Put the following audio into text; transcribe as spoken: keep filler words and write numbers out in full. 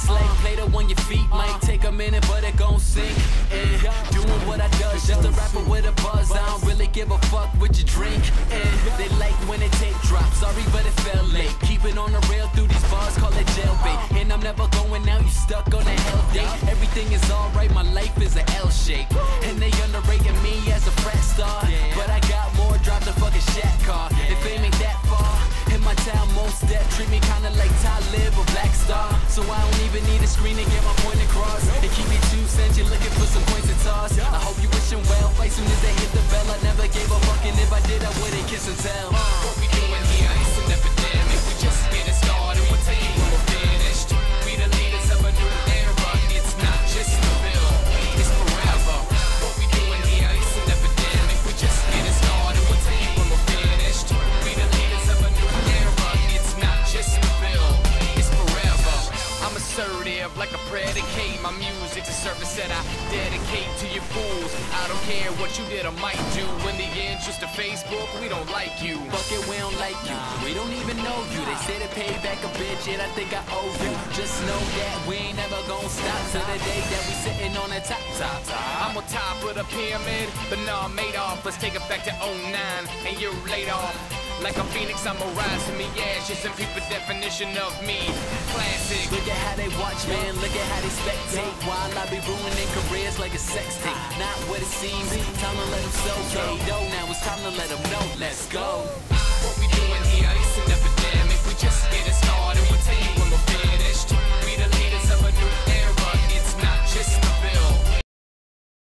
slay. Play on your feet, might take a minute, but it gon' sink. And doing what I does, just a rapper with a buzz. I don't really give a fuck what you drink. And they like when it tape drops. Sorry, but it fell late. Keep it on the rail through these bars, call it jailbait. And I'm never going out, you stuck on a hell date. Everything is alright, my life is an L shape. And they underrating me as a frat star. But I got more drive than fucking Shaq car. If fame ain't that far, in my town, most that treat me kinda like Talib or Black Star. So I don't even need a screen to get my point across. And keep it two cents, you're looking for some points to toss. I hope you wishing well, right soon as they hit the bell. I never gave a fuck, and if I did, I wouldn't kiss and tell. What we doing here, it's an epidemic. We just getting started, we'll take it when we're finished. We the leaders of a new era. It's not just a bill, it's forever. What we doing here, it's an epidemic. We just getting started, we'll take it when we're finished. We the leaders of a new era. It's not just a bill, it's forever. I'm assertive like a predicate. My music's a service that I dedicate to you fools. I don't care what you did or might do. In the interest of Facebook, we don't like you. Fuck it, we don't like you. We don't even know you. They say to pay back a bitch, and I think I owe you. Just know that we ain't never gonna stop till the day that we sitting on the top, top, top. I'm on top of the pyramid, but now I'm made off. Let's take it back to oh nine, and you're laid off. Like a phoenix, I'm a rise to me ashes, and people definition of me, classic. Look at how they watch, man, look at how they spectate. While I be ruining careers like a sex tape. Not what it seems, time to let them soak. K-Do, now it's time to let them know, let's go.